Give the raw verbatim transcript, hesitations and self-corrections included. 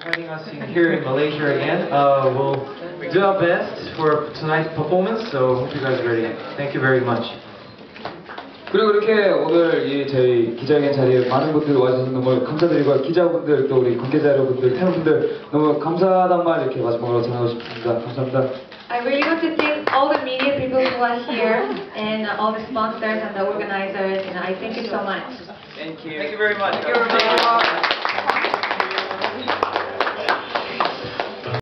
having us in here in Malaysia again. Uh, we'll do our best for tonight's performance, so hope you guys are ready. Thank you very much. 그리고 이렇게 오늘 이 저희 기자회견 자리에 많은 분들 와주셔서 너무 감사드리고, 기자분들 또 우리 관계자 여러분들, 팬분들 너무 감사하단 말 이렇게 마지막으로 전하고 싶습니다. 감사합니다. I really want to thank all the media people who are here and uh, all the sponsors and the organizers, and I thank you so much. Thank you. Thank you very much. Thank you very much.